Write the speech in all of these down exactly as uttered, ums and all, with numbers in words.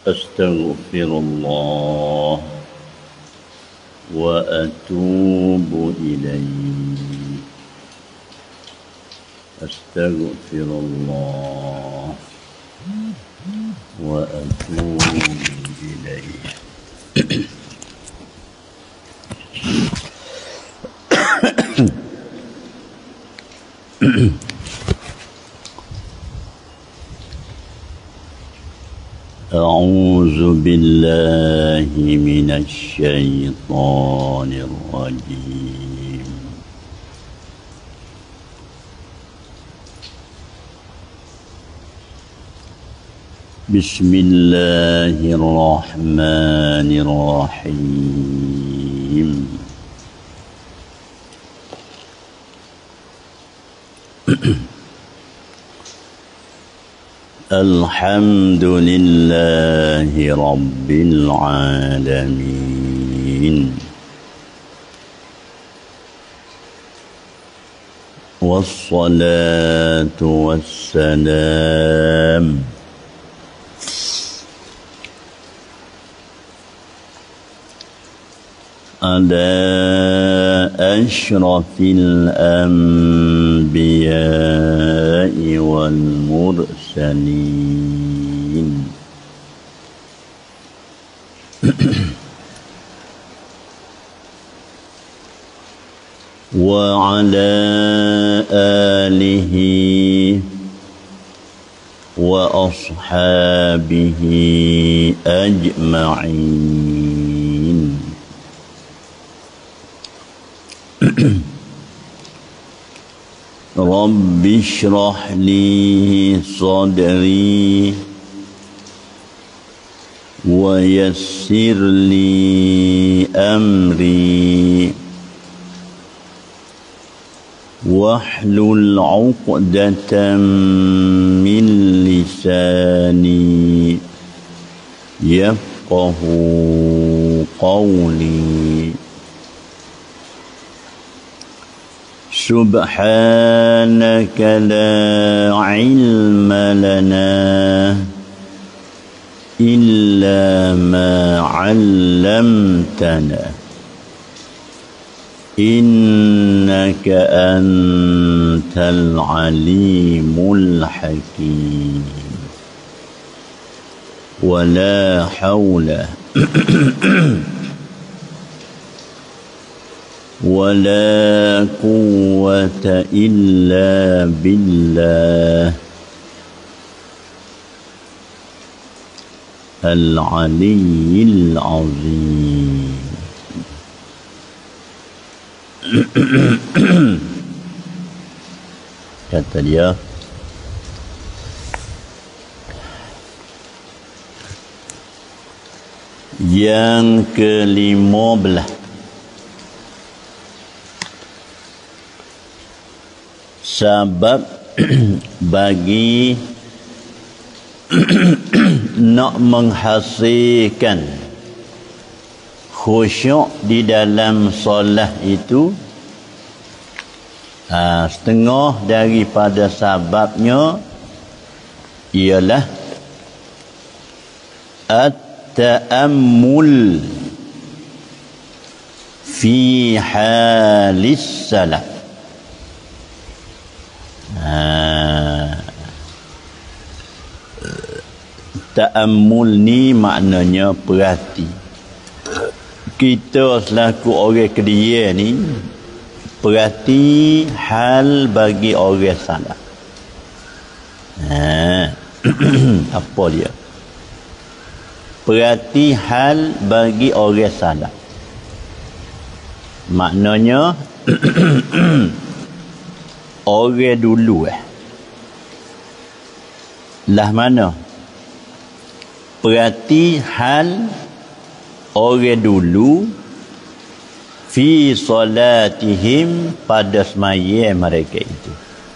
أستغفر الله وأتوب إليه أستغفر الله وأتوب إليه أعوذ بالله من الشيطان الرجيم بسم الله الرحمن الرحيم الحمد لله رب العالمين والصلاة والسلام على أشرف الأنبياء والمرسلين وعلى آله وأصحابه أجمعين رب اشرح لي صدري ويسر لي أمري واحلل عقدة من لساني يفقه قولي سبحانك لا علم لنا إلا ما علمتنا إنك أنت العليم الحكيم ولا حول ولا قوة إلا بالله العلي العظيم kata dia yang kelima belah sebab bagi nak menghasilkan khusyuk di dalam solat itu, ha, setengah daripada sebabnya ialah at-ta'ammul fi halis salat. Ha, ta'ammul ni maknanya perhati. Kita selaku orang kedia ni perhati hal bagi orang salah. Ha, apa dia? Perhati hal bagi orang salah. Maknanya orang dulu eh. Lah mana? Perhati hal orang dulu fi solatihim pada semaya mereka itu.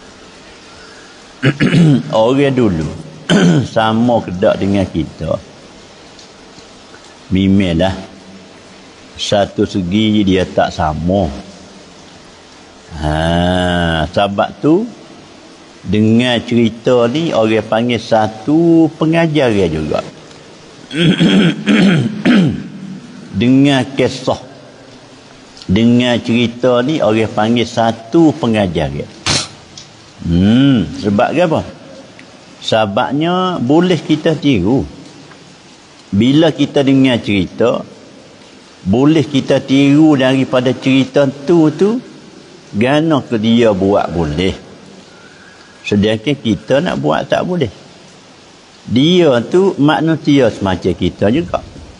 Orang dulu sama kedak dengan kita. Memanglah satu segi dia tak sama. Ha, sebab tu dengan cerita ni orang panggil satu pengajaran juga. dengar kisah, dengar cerita ni orang panggil satu pengajaran. Hmm, sebab apa? Sebabnya boleh kita tiru. Bila kita dengar cerita, boleh kita tiru daripada cerita tu tu, gana ke dia buat boleh. Sedangkan kita nak buat tak boleh. Dia tu manusia semacam kita juga.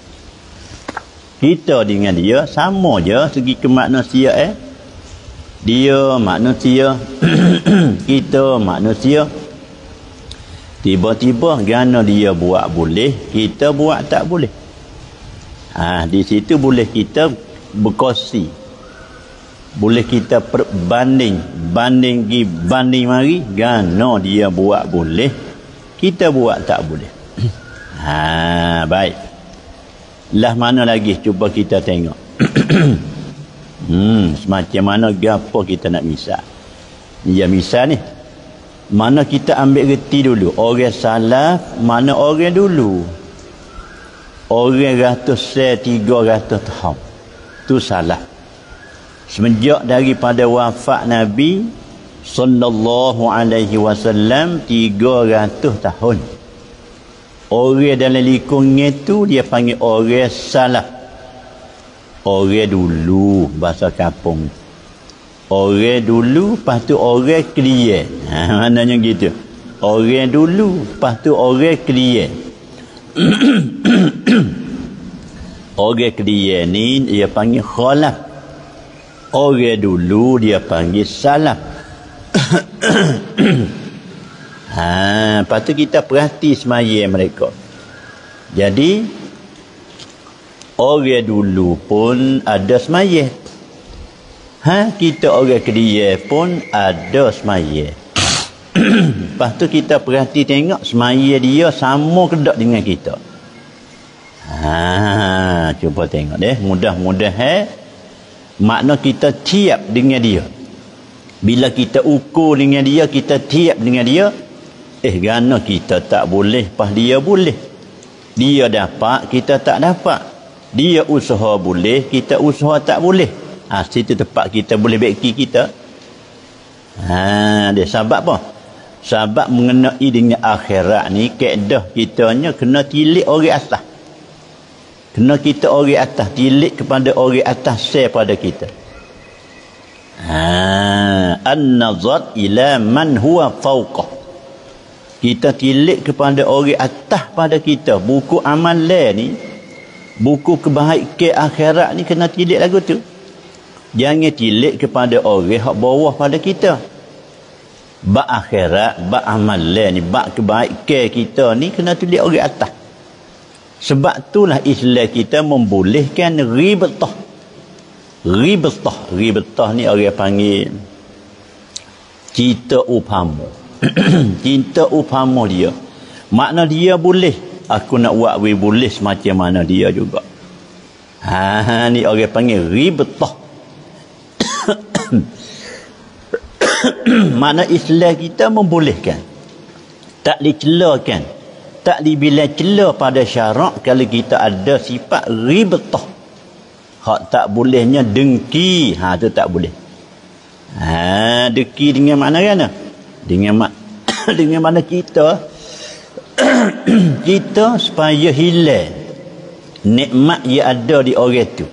Kita dengan dia sama je segi kemanusiaan. Dia manusia, kita manusia. Tiba-tiba gana dia buat boleh, kita buat tak boleh. Ha, di situ boleh kita berkongsi. Boleh kita perbanding, banding gi banding mari, gana dia buat boleh, kita buat tak boleh. Ha, baik. Lah mana lagi cuba kita tengok. hmm, semacam mana gapo kita nak misal. Ya misal ni. Mana kita ambil reti dulu. Orang salaf, mana orang dulu. Orang ratus se tiga ratus tahun. Tu salah. Semenjak daripada wafat Nabi sallallahu alaihi wasallam tiga ratus tahun. Orang dalam lingkungan tu dia panggil orang salaf. Orang dulu bahasa kampung. Orang dulu, lepas tu orang clear. Ha, maknanya gitu. Orang dulu, lepas tu orang clear. Orang clear ni dia panggil khalaf. Orang dulu dia panggil salaf. Ha, lepas tu kita perhati semaya mereka. Jadi orang dulu pun ada semaya. Ha, kita orang kedia pun ada semaya. Lepas tu kita perhati tengok semaya dia sama ke tak dengan kita. Ha, cuba tengok deh, mudah-mudahan makna kita tiap dengan dia. Bila kita ukur dengan dia, kita tiap dengan dia, eh gana kita tak boleh, pas dia boleh. Dia dapat, kita tak dapat. Dia usaha boleh, kita usaha tak boleh. Ha, situ tempat kita boleh beki kita. Ha, dia sebab apa? Sebab mengenai dengan akhirat ni, kaedah kitanya kena tilik orang atas. Kena kita orang atas, tilik kepada orang atas share pada kita. Ha, an-nazar ila man huwa fawqah. Kita tilik kepada orang atas pada kita. Buku amalan ni, buku kebaikan akhirat ni kena tilik lagu tu. Jangan tilik kepada orang hak bawah pada kita. Bak akhirat, bak amalan ni, bak kebaikan kita ni kena tilik orang atas. Sebab itulah Islam kita membolehkan ribtah. Ribtah, ribtah ni orang panggil cinta upama. Cinta upama dia. Makna dia boleh, aku nak buat we boleh semacam mana dia juga. Ha, ni orang panggil ribtah. Makna Islam kita membolehkan, tak dicelakan, tak dibilang cela pada syarak kalau kita ada sifat ribtah. Hak tak bolehnya dengki, ha tu tak boleh. Ha, dengki dengan mana kan? Dengan mak dengan mana kita kita supaya hilang nikmat yang ada di orang tu.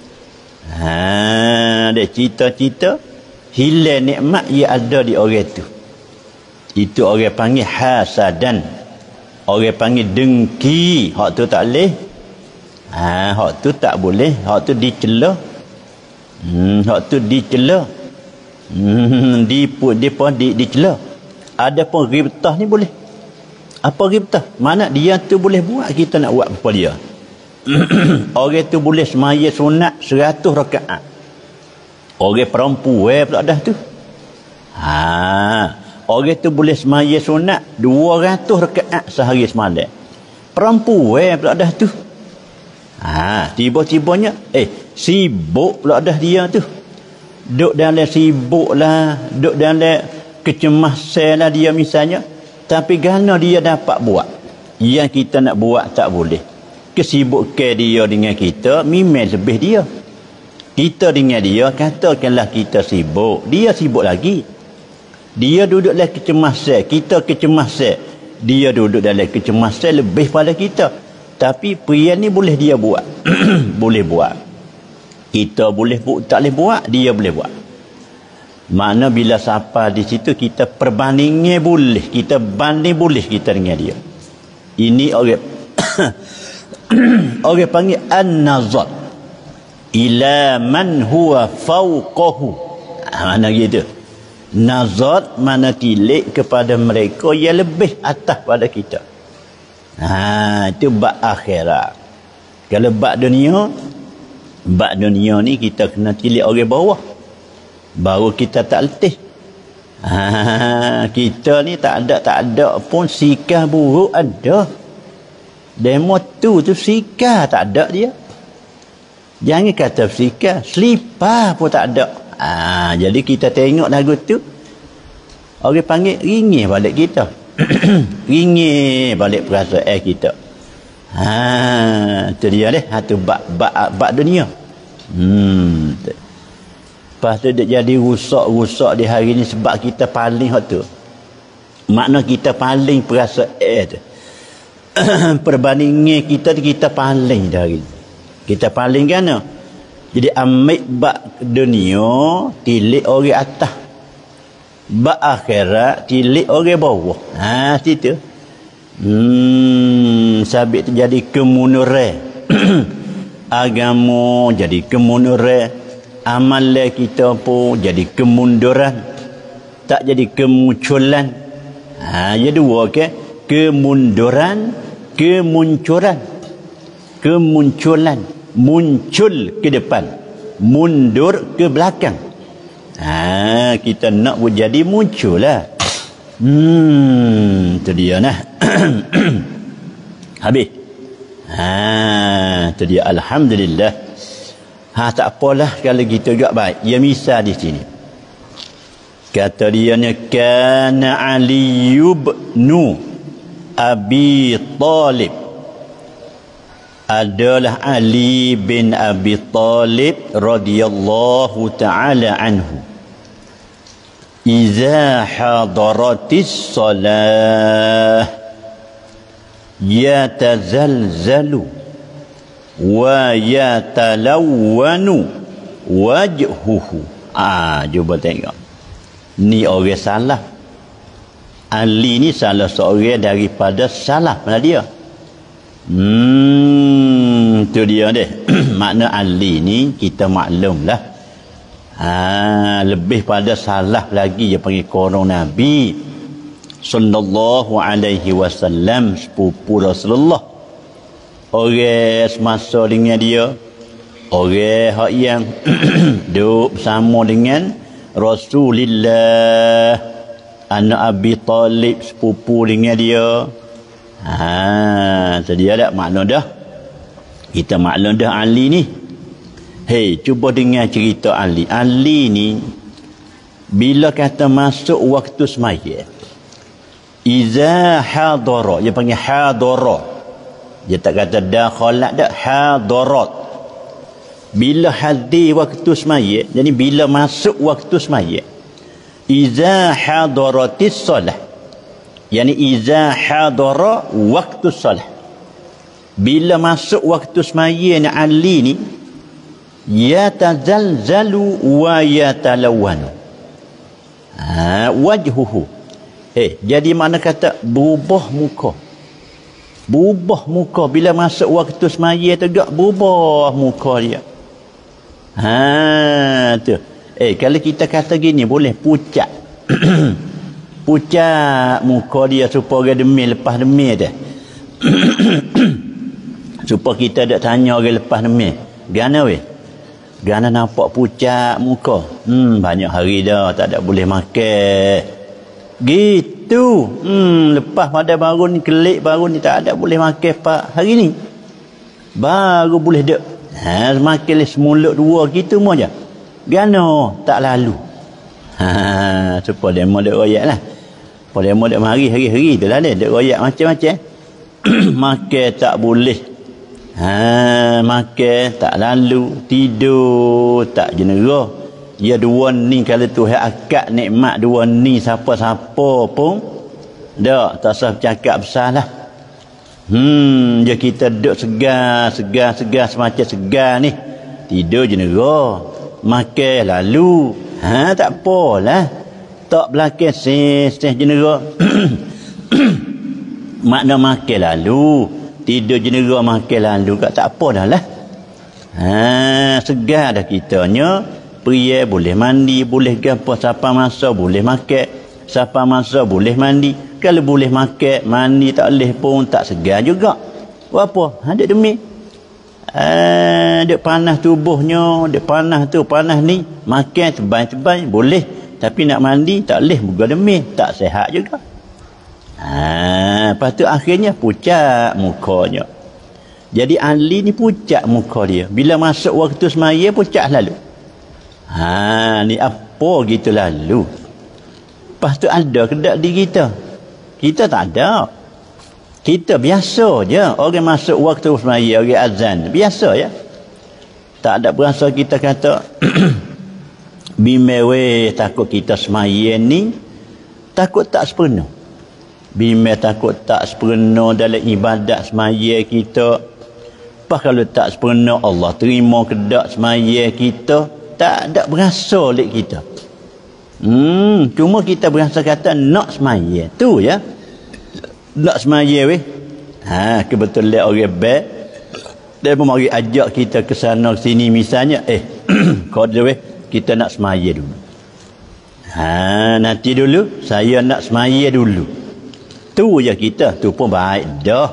Ha, dia cita-cita hilang nikmat yang ada di orang tu. Itu orang panggil hasadan. Orang panggil dengki. Hak tu tak boleh. Ha, hak tu tak boleh. Hak tu dicela. Hmm, hak tu dicela. Hmm, di di pun di dicela. Ada pun ribtah ni boleh. Apa ribtah? Mana dia tu boleh buat, kita nak buat apa dia. Orang tu boleh semaya sunat seratus rakaat. Orang perempuan pula dah tu. Ha, orang tu boleh semaya sunat dua ratus rakaat sehari semalam. Perempuan pula dah tu. Ha, tiba-tibanya eh sibuk pula dah dia tu. Duk dalam sibuk lah, duk dalam kecemasan lah dia misalnya. Tapi kerana dia dapat buat, yang kita nak buat tak boleh. kesibukan dia dengan kita memang lebih dia. Kita dengan dia, katakanlah kita sibuk, dia sibuk lagi. Dia duduk dalam kecemasan, kita kecemasan. Dia duduk dalam kecemasan lebih pada kita. Tapi pria ni boleh dia buat. Boleh buat. Kita boleh buat, tak boleh buat, dia boleh buat. Mana bila siapa di situ kita perbandingnya boleh, kita banding boleh kita dengan dia. Ini orang orang panggil an-nazar ila man huwa fawqahu. Mana gitu? Nazar mana tilik kepada mereka yang lebih atas pada kita. Ha, itu bab akhirat. Kalau bab dunia, bab dunia ni kita kena tilik orang bawah. Baru kita tak letih. Ha, kita ni tak ada tak ada pun sikap buruk ada. Demo tu tu sikap tak ada dia. Jangan kata sikap, selipar pun tak ada. Ah, ha, jadi kita tengok lagu tu, orang panggil ringih balik kita. Ringih balik perasaan kita. Ha, tu dia deh, satu bab bab bab dunia. Hmm. Lepas tu dia jadi rusak-rusak di hari ni sebab kita paling hak tu. Makna kita paling perasaan tu. Perbandingan kita kita paling dari kita paling kan. Jadi ambil bab dunia tilik orang atas, bab akhirat tilik orang bawah. Ha situ. Hmm sabit jadi kemunduran. Agama jadi kemunduran, amalan kita pun jadi kemunduran, tak jadi kemunculan. Ha ya dua ke, kemunduran, kemunculan. Kemunculan, muncul ke depan, mundur ke belakang. Ha, kita nak jadi muncul lah. Hmm, tu dia nah. Habis. Ha, tu dia, alhamdulillah. Ha, tak apalah kalau kita juga baik. Ya misal di sini. Kata dia ni, kana Ali ibnu Abi Talib. Adalah Ali bin Abi Talib radhiyallahu ta'ala anhu. Iza hadaratis salah yatazalzalu wa yatalawwanu wajhuhu. Ah, cuba tengok. Ni orang salah. Ali ni salah seorang daripada salah pada dia. Hmm, tu dia deh. Makna Ali ni kita maklumlah. Ha, lebih pada salah lagi dia panggil korong Nabi sallallahu alaihi wasallam, sepupu Rasulullah. Orang semasa dengan dia, orang hak yang duduk bersama dengan Rasulullah, anak Abi Talib, sepupu dengan dia. Ha, sedia tak makna dah. Kita maklum dah Ali ni. Hei, cuba dengar cerita Ali. Ali ni bila kata masuk waktu semaya, iza hadara, dia panggil hadara. Dia tak kata dakhalat dak, hadarat. Bila hadir waktu semaya, jadi bila masuk waktu semaya, iza hadaratis salah, yani iza hadara waktu salah. Bila masuk waktu semaya ni Ali ni yatazalzalu wa yatalawwanu. Ha, wajhuhu. Eh, jadi mana kata berubah muka. Berubah muka bila masuk waktu semaya tu gak berubah muka dia. Ha, tu. Eh, kalau kita kata gini boleh pucat. Pucat muka dia supaya demi lepas demi dah. Supaya kita tak tanya orang lepas demi. Gana weh? Gana nampak pucat muka. Hmm, banyak hari dah tak ada boleh makan. Gitu. Hmm, lepas pada baru ni kelik baru ni tak ada boleh makan pak hari ni. Baru boleh dak. Ha, semakin semula dua gitu mo je. Gana tak lalu. Ha, supaya demo dak royak lah. Pada demo dak mari hari-hari tu lah dak royak macam-macam. Makan tak boleh. Ha, makan tak lalu, tidur tak jenera. Ya dua ni kalau Tuhan akad nikmat dua ni siapa-siapa pun dak tak usah bercakap besar lah. Hmm, je kita duduk segar, segar, segar semacam segar ni. Tidur jenera, makan lalu. Ha, tak apalah. Tak belakang seh-seh jenera. Makna makan lalu. Tidur jenera makan lalu kat tak apa dah lah. Ha, segar dah kitanya. Pria boleh mandi, boleh gapo, siapa masa boleh makan, siapa masa boleh mandi. Kalau boleh makan, mandi tak boleh pun tak segar juga. Apa? Ada demi. Ah, dia panas tubuhnya, dia panas tu, panas ni, makan tebal-tebal boleh, tapi nak mandi tak boleh, bukan demi, tak sihat juga. Ha, lepas tu akhirnya pucat mukanya. Jadi Ali ni pucat muka dia. Bila masuk waktu semaya pucat lalu. Ha, ni apa gitu lalu. Lepas tu ada kedak di kita. Kita tak ada. Kita biasa je. Orang masuk waktu semaya, orang azan. Biasa ya. Tak ada berasa kita kata bimewe takut kita semaya ni takut tak sepenuh. Bime takut tak sempurna dalam ibadat semaya kita. Apa kalau tak sempurna Allah terima kedak semaya kita, tak ada berasa oleh kita. Hmm, cuma kita berasa kata nak semaya. Tu ya. Nak semaya weh. Ha, kebetulan orang baik dia pun mari ajak kita ke sana ke sini misalnya, eh kau dia weh, kita nak semaya dulu. Ha, nanti dulu saya nak semaya dulu. Tu je kita, tu pun baik dah.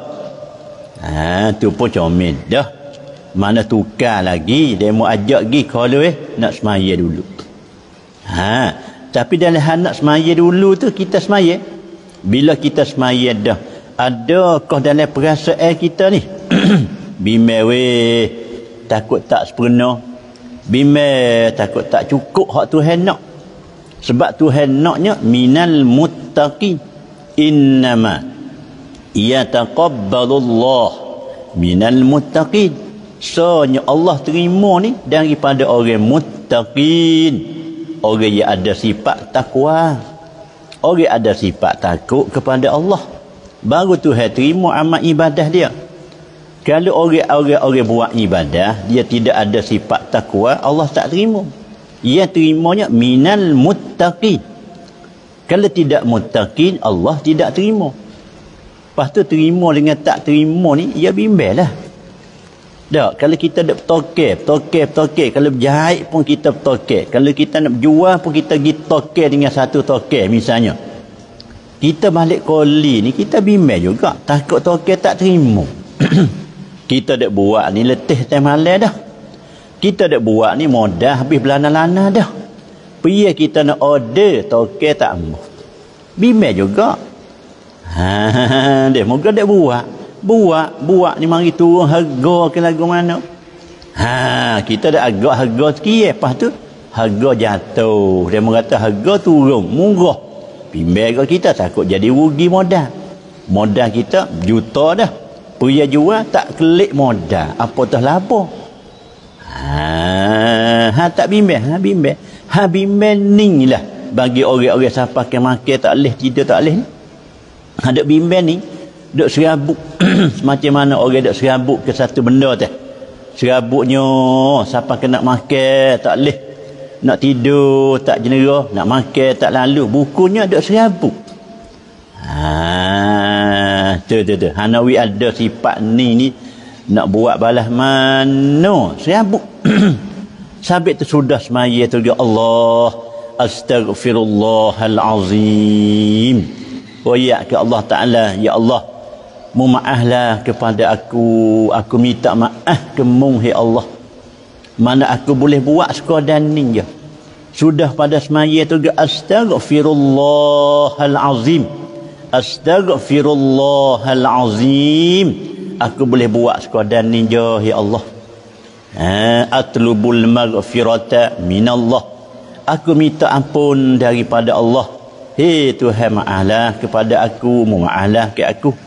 Ha, tu pun comel dah. Mana tukar lagi, dia mau ajak pergi kalau eh nak semaya dulu. Ha, tapi dalam hal nak semaya dulu tu kita semaya. Bila kita semaya dah, adakah dalam perasaan kita ni bime weh takut tak sempurna, bime takut tak cukup hak Tuhan nak. Sebab Tuhan naknya minal muttaqin. Innama yataqabbalullah minal muttaqin. Sonya Allah terima ni daripada orang muttaqin, orang yang ada sifat takwa, orang ada sifat takut kepada Allah, baru Tuhan terima amal ibadah dia. Kalau orang-orang orang buat ibadah dia tidak ada sifat takwa, Allah tak terima. Ia terimanya minal muttaqin. Kalau tidak muttaqin, Allah tidak terima. Lepas tu terima dengan tak terima ni, ia bimbang lah. Tak, kalau kita nak bertokek, bertokek, bertokek. Kalau berjahit pun kita bertokek. Kalau kita nak berjual pun kita pergi tokek dengan satu tokek misalnya. Kita balik koli ni, kita bimbang juga. Takut tokek tak terima. Kita nak buat ni letih time malam dah. Kita nak buat ni modal habis belana-lana dah. Pergi kita nak order, tokek tak mau. Bimbang juga. Ha, dia moga dia buat. Buat, buat ni mari turun harga ke lagu mana. Ha, kita dah agak harga sikit, lepas tu harga jatuh. Dia mengata harga turun, murah. Bimbang kita takut jadi rugi modal. Modal kita juta dah. Pergi jual tak klik modal. Apa tu laba? Ha, ha tak bimbang, ha bimbang. Ha bimbang ni lah bagi orang-orang siapa ke makan tak leh tidur tak leh ni. Ada bimbang ni duk serabut macam mana orang duk serabut ke satu benda tu. Serabutnya siapa ke nak makan tak leh, nak tidur tak jenera, nak makan tak lalu, bukunya duk serabut. Ha tu tu tu. Hanawi ada sifat ni ni nak buat balas mana serabut. Sabit tu sudah semaya tu dia Allah astaghfirullahalazim. Oh ya ke Allah Taala, ya Allah mu maaflah kepada aku, aku minta maaf kemung ya Allah. Mana aku boleh buat sekadar ni je. Sudah pada semaya tu dia astaghfirullahalazim. Astaghfirullahalazim. Aku boleh buat sekadar ni je ya Allah. Ha, atlubul maghfirata minallah. Aku minta ampun daripada Allah. Hei Tuhan, maaflah kepada aku, maaflah ke aku.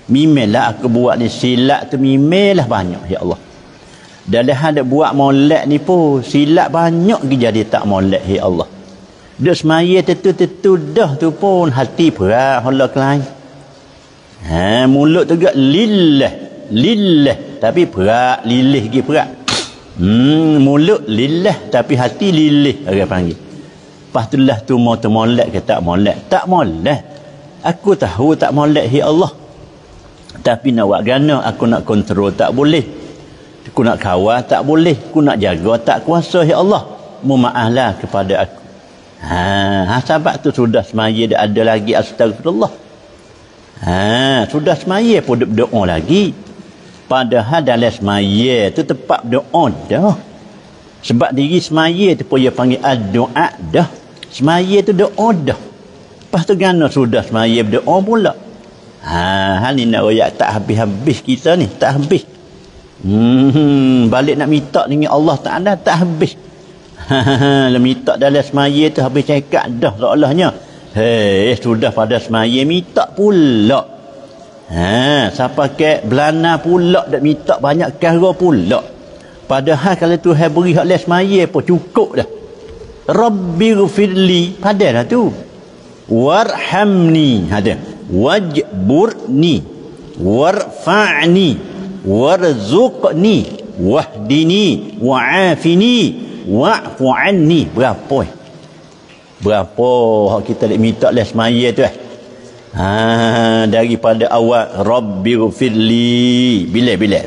Mimelah aku buat ni silap tu mimelah banyak ya Allah. Dalam hal buat molek ni pun silap banyak ke jadi tak molek ya Allah. Duk semaya tetu-tetu dah tu pun hati berat Allah kelain. Ha mulut tu gak lillah, lillah tapi berat, lilih gi berat. Hmm mulut lillah tapi hati lilih orang panggil. Lepas tu lah tu mau tu molek ke tak molek? Tak molek. Aku tahu tak molek ya Allah. Tapi nak buat gana aku nak kontrol tak boleh. Aku nak kawal tak boleh. Aku nak jaga tak kuasa ya Allah. Mumaaflah kepada aku. Ha, ha sebab tu sudah semaya dah ada lagi astagfirullah. Ha sudah semaya pun doa lagi. Padahal dalam semaya tu tempat doa dah. Sebab diri semaya tu pun dia panggil doa dah. Semaya tu doa dah. Lepas tu gana sudah semaya berdoa pula. Ha, hal ni nak royak tak habis-habis kita ni, tak habis. Hmm, balik nak minta dengan Allah Taala tak habis. Ha, lah minta dalam semaya tu habis cakap dah seolahnya. Hei, sudah pada semaya minta pula. Ha, siapa ke belana pula dak minta banyak perkara pula. Padahal kalau Tuhan beri hak les semaya pun cukup dah. Rabbighfirli, padalah tu. Warhamni, ada. Wajburni warfa'ni warzuqni wahdini wa'afini wa'fu anni. Berapa eh? Berapa hak kita nak minta les semaya tu eh? Ha, daripada awal Rabbighfirli bila-bila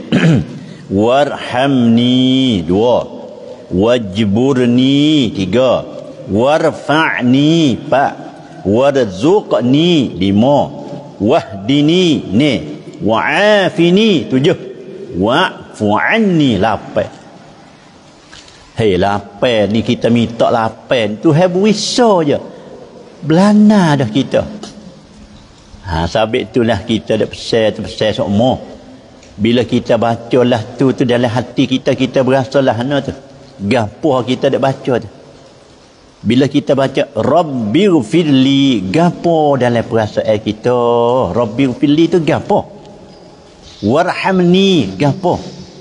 warhamni dua, wajburni tiga, warfa'ni empat, warzuqni lima, wahdini ni, wa'afini tujuh, wa'fu anni lapan. Hei lapan ni kita minta lapan tu hai bisa je. Belana dah kita. Ha sabit itulah kita dak pesan tu pesan semua. Bila kita bacalah tu tu dalam hati kita kita berasalah ana tu. Gapo kita dak baca tu. Bila kita baca Rabbighfirli, gapo dalam perasaan kita? Rabbighfirli tu gapo? Warhamni gapo?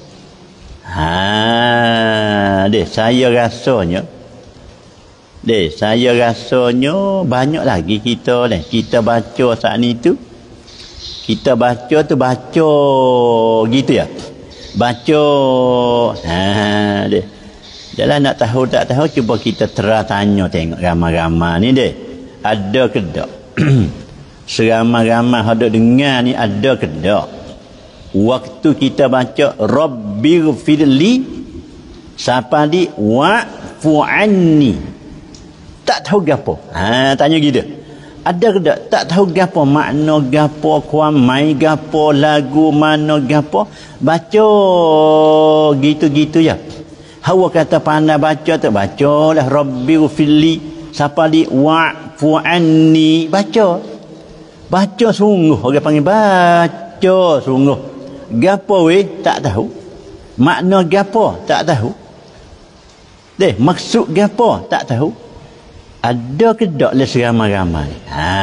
Ha, deh saya rasanya deh saya rasanya banyak lagi kita ni. Kita baca saat ni tu kita baca tu baca gitu ya. Baca ha deh. Jalan nak tahu tak tahu cuba kita terah tanya tengok ramai-ramai ni deh. Ada ke tak? Seramai-ramai ada dengar ni ada ke tak? Waktu kita baca Rabbighfirli siapa di wa'fu anni. Tak tahu gapo. Ha tanya gitu. Ada ke tak? Tak tahu gapo makna gapo kuamai gapo lagu mana gapo. Baca gitu-gitu ya. Hawa kata pandai baca tu bacalah Rabbighfirli siapa di wa'fu anni baca. Baca sungguh orang panggil baca sungguh. Gapo weh tak tahu. Makna gapo tak tahu. Deh maksud gapo tak tahu. Ada ke tak le seramai-ramai?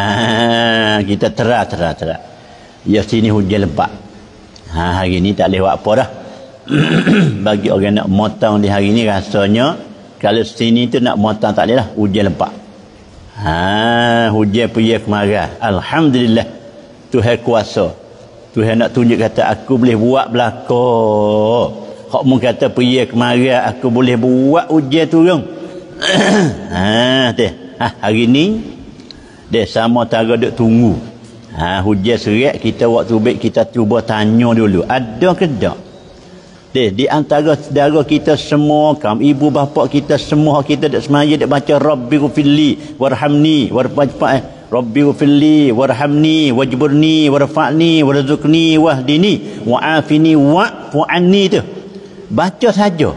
Ha kita terah-terah-terah. Ya sini hujan lebat. Ha hari ni tak boleh buat apa dah. Bagi orang nak motong di hari ni rasanya kalau sini tu nak motong tak boleh lah, hujan lebat. Ha hujan pergi kemarau. Alhamdulillah Tuhan kuasa. Tuhan nak tunjuk kata aku boleh buat belaka. Hak mu kata pergi kemarau aku boleh buat hujan turun. Ha teh. Ha hari ni dia sama tara duk tunggu. Ha hujan serak kita waktu baik kita cuba tanya dulu ada ke tak? Deh, di antara saudara kita semua, kaum ibu bapa kita semua kita dak semaya dak baca Rabbighfirli warhamni warfa'ni Rabbighfirli warhamni wajburni warfa'ni warzuqni wahdini wa'afini wa'fu anni tu. Baca saja.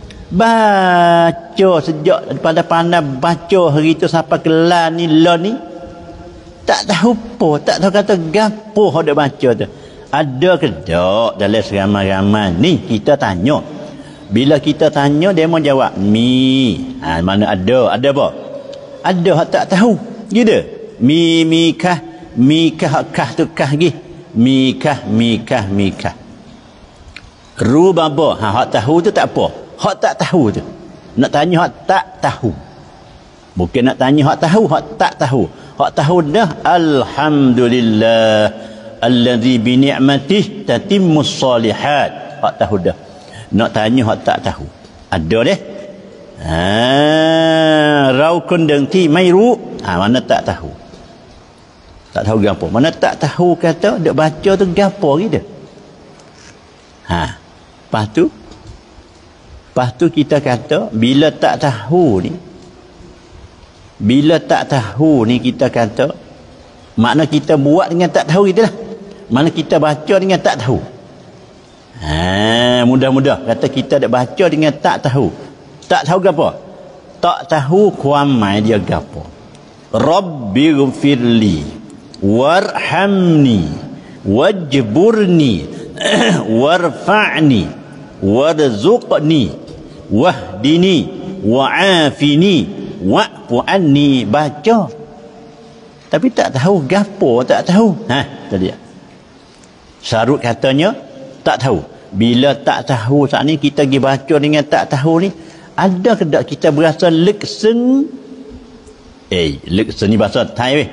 Baca sejak pada pandai baca hari tu sampai kelar ni lah ni. Tak tahu apa, tak tahu kata gapo hok dak baca tu. Ada ke tak dalam seramai-ramai ni kita tanya. Bila kita tanya dia mau jawab mi. Ha mana ada? Ada apa? Ada hak tak tahu. Gitu. Mi mi kah mi kah kah tu kah gi. mikah mikah mikah. Rubaba, ha hak tahu tu tak apa. Hak tak tahu tu. Nak tanya hak tak tahu. Bukan nak tanya hak tahu, hak tak tahu. Hak tahu dah alhamdulillah allazi bi ni'matihi tatimmus solihat. Hak tahu dah. Nak tanya hak tak tahu. Ada deh. Ha, rau kundeng ti mai ru. Ha, mana tak tahu. Tak tahu gapo. Mana tak tahu kata dak baca tu gapo gitu. Ha. Lepas tu lepas tu kita kata bila tak tahu ni bila tak tahu ni kita kata makna kita buat dengan tak tahu gitulah. Mana kita baca dengan tak tahu. Ha, mudah-mudah kata kita dak baca dengan tak tahu. Tak tahu gapo? Tak tahu kuamai dia gapo. Rabbighfirli warhamni wajburni warfa'ni warzuqni wahdini wa'afini wa'fu anni. Baca tapi tak tahu gapo, tak tahu. Ha, tadi Syarut katanya tak tahu. Bila tak tahu saat ni kita pergi baca dengan tak tahu ni, ada ke tak kita berasa leksen? Eh, leksen ni bahasa Thai weh.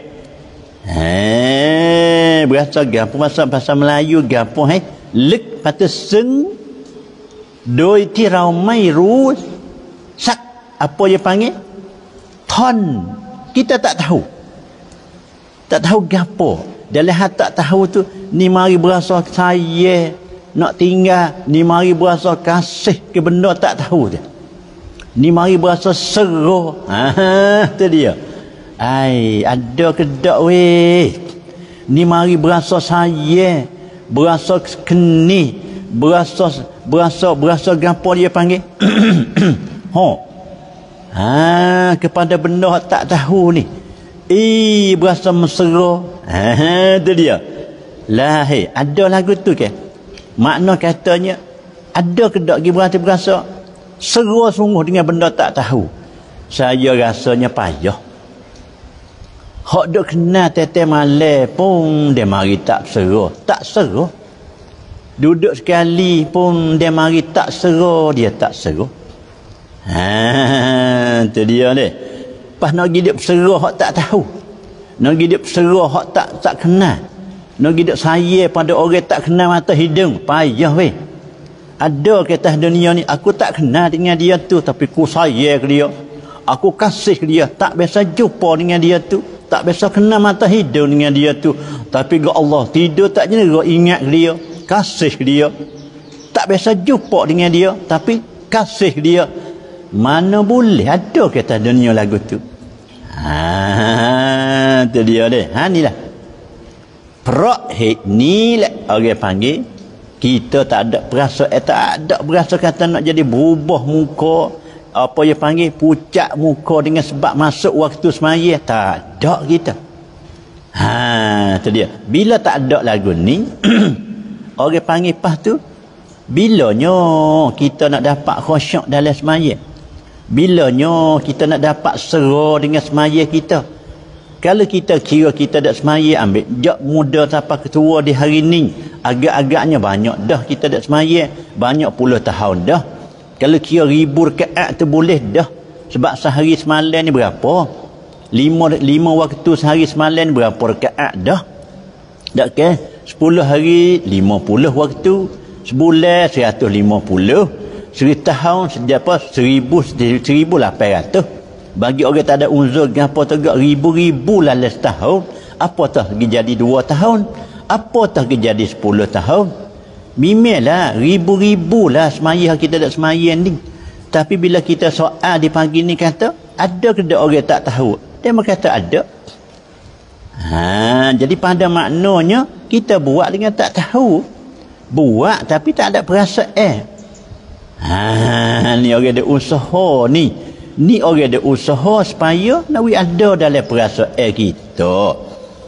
Ha, berasa gapo bahasa bahasa Melayu gapo hai? Lek patut seng doi ti rau mai ru sak apa dia panggil? Ton. Kita tak tahu. Tak tahu gapo. Dalam hal tak tahu tu ni mari berasa saya nak tinggal, ni mari berasa kasih ke benda tak tahu tu. Ni mari berasa serah. Ha, tu dia. Ai, ada ke tak weh? Ni mari berasa saya, berasa keni, berasa berasa berasa gapo dia panggil? Ho. Ha, kepada benda tak tahu ni. Eh, berasa mesra. Ha, tu dia. Lah, hey, ada lagu tu ke? Makna katanya ada ke tak berarti berasa seru sungguh dengan benda tak tahu. Saya rasanya payah. Hak duk kena tete malai pun dia mari tak seru, tak seru. Duduk sekali pun dia mari tak seru, dia tak seru. Ha, tu dia ni. Pas nak hidup seru hak tak tahu. Nak hidup seru hak tak tak kenal. Nak hidup saya pada orang tak kenal mata hidung, payah weh. Ada kata dunia ni aku tak kenal dengan dia tu tapi ku sayang ke dia. Aku kasih ke dia, tak biasa jumpa dengan dia tu. Tak biasa kenal mata hidung dengan dia tu. Tapi ga Allah tidur tak jenera ingat dia, kasih dia. Tak biasa jumpa dengan dia tapi kasih dia. Mana boleh ada kata dunia lagu tu. Ha, tu dia deh. Ha ni lah. Perak hit ni lah orang panggil kita tak ada berasa eh, tak ada berasa kata nak jadi berubah muka apa dia panggil pucat muka dengan sebab masuk waktu semaya. Tak ada kita. Ha, tu dia. Bila tak ada lagu ni orang panggil pas tu bilanya kita nak dapat khusyuk dalam semaya. Bilanya kita nak dapat serah dengan semaya kita. Kalau kita kira kita dak semaya ambil jak muda sampai ketua di hari ni, agak-agaknya banyak dah kita dak semaya, banyak puluh tahun dah. Kalau kira ribu rakaat tu boleh dah. Sebab sehari semalam ni berapa? Lima lima waktu sehari semalam berapa rakaat dah? Dak ke? Sepuluh hari lima puluh waktu, sebulan seratus lima puluh, seribu tahun sejapa seribu seribu lapan ratus. Bagi orang tak ada uzur apa tegak ribu-ribu lah setahun, apa tah pergi jadi dua tahun, apa tah pergi jadi sepuluh tahun. Bimbanglah ribu-ribu lah semaya kita tak semaya ni. Tapi bila kita soal di pagi ni kata ada ke tak orang tak tahu, dia berkata ada. Ha, jadi pada maknanya kita buat dengan tak tahu, buat tapi tak ada perasaan. Ha, ni orang ada usaha ni. Ni orang ada usaha supaya nawi ada dalam perasaan kita.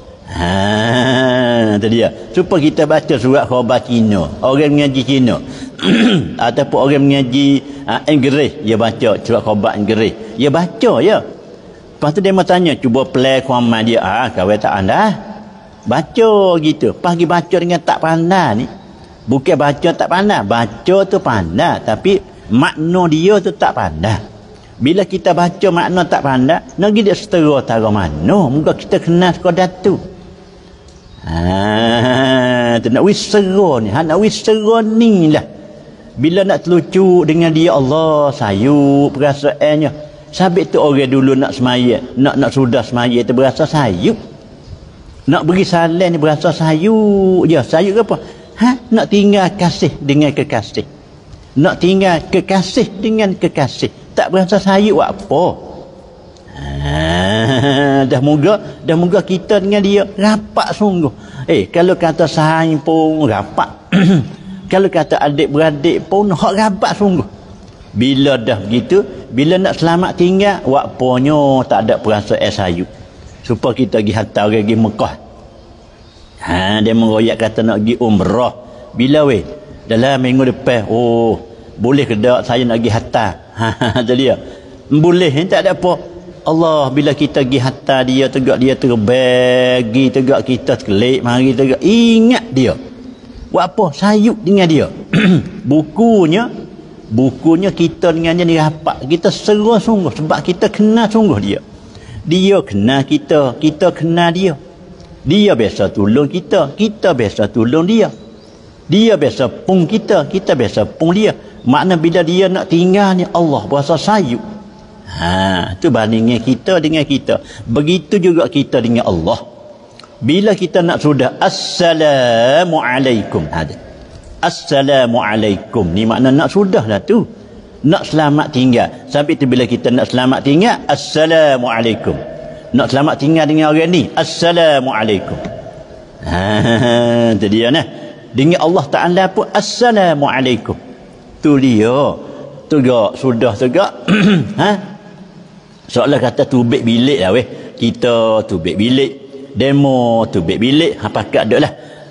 Ha, tu dia. Supaya kita baca surat khabar Cina, orang mengaji Cina ataupun orang mengaji uh, Inggeris, dia baca surat khabar Inggeris, dia baca ya. Lepas tu dia mau tanya, cuba play kuaman dia, ah kau tak anda. baca gitu. Pagi baca dengan tak pandai ni. Bukan baca tak pandai. Baca tu pandai. Tapi makna dia tu tak pandai. Bila kita baca makna tak pandai, nak pergi dia setera tara mana. Muka kita kenal sekadar tu. Haa, tu nak wisera ni. Ha, nak wisera ni lah. Bila nak terlucu dengan dia Allah, sayup perasaannya. Sabit tu orang dulu nak semaya, nak nak sudah semaya tu berasa sayup. Nak beri salam ni berasa sayup je. Sayup apa? Ha, nak tinggal kasih dengan kekasih. Nak tinggal kekasih dengan kekasih. Tak berasa sayup apa? Ha, dah moga, dah moga kita dengan dia rapat sungguh. Eh, kalau kata sayang pun rapat. Kalau kata adik-beradik pun hak rapat sungguh. Bila dah begitu, bila nak selamat tinggal, wakponya tak ada perasaan sayup. Supaya kita pergi hantar orang pergi Mekah. Ha, dia meroyak kata nak pergi umrah. Bila weh? Dalam minggu depan. Oh, boleh ke tak saya nak pergi hantar? Ha, tu dia. Boleh, tak ada apa. Allah, bila kita pergi hantar dia, tegak dia terbagi, tegak kita kelik, mari tegak. Ingat dia. Buat apa? Sayup dengan dia. Bukunya, bukunya kita dengan dia ni rapat. Kita seru sungguh sebab kita kenal sungguh dia. Dia kenal kita, kita kenal dia. Dia biasa tolong kita, kita biasa tolong dia. Dia biasa pung kita, kita biasa pung dia. Makna bila dia nak tinggal ni Allah berasa sayup. Ha, tu bandingnya kita dengan kita. Begitu juga kita dengan Allah. Bila kita nak sudah Assalamualaikum, ada Assalamualaikum ni makna nak sudah lah tu, nak selamat tinggal. Sampai tu bila kita nak selamat tinggal, Assalamualaikum. Nak selamat tinggal dengan orang ni, Assalamualaikum. Ha, tu dia nah. Dengan Allah Ta'ala pun Assalamualaikum. Tu dia. Tegak sudah tegak. Ha? Seolah kata tubik bilik lah weh. Kita tubik bilik. Demo tu beg bilik ha pakat dak lah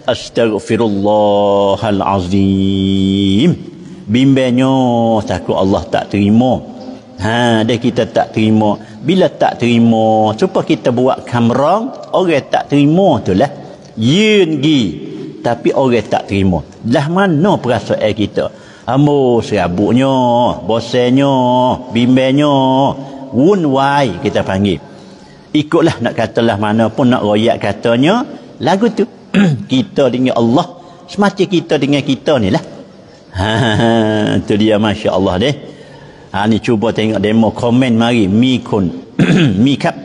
astaghfirullahalazim. Bimbangnya takut Allah tak terima. Ha, dia kita tak terima. Bila tak terima, supaya kita buat kamrang, orang tak terima tu lah. Yin gi. Tapi orang tak terima. Lah mana perasaan kita? Ambo serabutnya, bosannya, bimbangnya, wun wai kita panggil. Ikutlah nak katalah mana pun nak royak katanya lagu tu. Kita dengan Allah semacam kita dengan kita ni lah. Ha, tu dia Masya Allah deh. Ha, ni cuba tengok demo komen mari mi kun mi kap.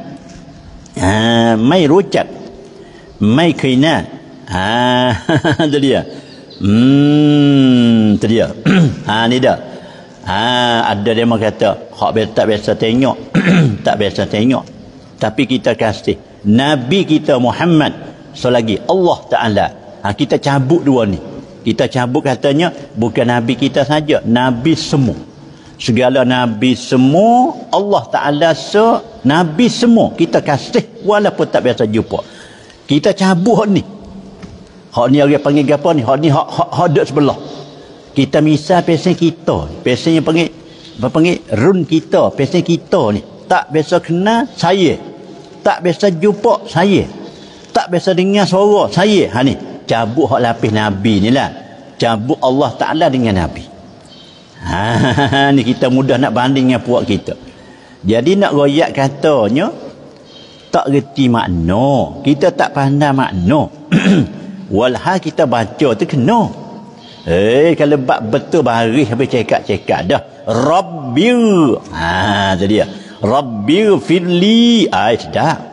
Ha, mai rucat mai kena. Ha, tu dia. Hmm, tu dia. Ha, ni dah. Ha, ada demo kata hak tak biasa tengok. Tak biasa tengok. Tapi kita kasih Nabi kita Muhammad selagi Allah Ta'ala. Ha, kita cabut dua ni. Kita cabut katanya bukan Nabi kita saja, Nabi semua. Segala Nabi semua, Allah Ta'ala se Nabi semua kita kasih walaupun tak biasa jumpa. Kita cabut ni. Hak ni orang panggil apa ni? Hak ni hak hak, hak dek sebelah. Kita misal pesen kita. Pesennya panggil apa panggil run kita, pesen kita ni. Tak biasa kenal saya. Tak biasa jumpa saya. Tak biasa dengar suara saya. Ha ni, cabut hak lapis Nabi ni lah. Cabut Allah Ta'ala dengan Nabi. Ha, ni kita mudah nak banding dengan puak kita. Jadi nak royak katanya tak reti makna. Kita tak pandai makna. Walhal kita baca tu kena. Eh, kalau bab betul baris habis cekak-cekak dah. Rabbil. Ha, tu dia. Rabbil firli ai dah.